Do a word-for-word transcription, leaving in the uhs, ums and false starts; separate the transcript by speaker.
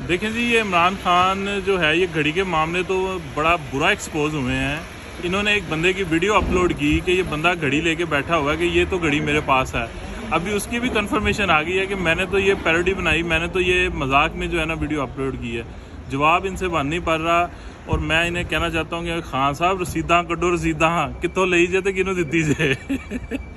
Speaker 1: देखें जी, ये इमरान खान जो है ये घड़ी के मामले तो बड़ा बुरा एक्सपोज हुए हैं। इन्होंने एक बंदे की वीडियो अपलोड की कि ये बंदा घड़ी लेके बैठा हुआ है कि ये तो घड़ी मेरे पास है। अभी उसकी भी कंफर्मेशन आ गई है कि मैंने तो ये पैरोडी बनाई, मैंने तो ये मजाक में जो है ना वीडियो अपलोड की है। जवाब इनसे बन नहीं पड़ रहा और मैं इन्हें कहना चाहता हूँ कि खान साहब रसीदा कड्डो, रसीदा कितों ली जे तो किनों दी जे।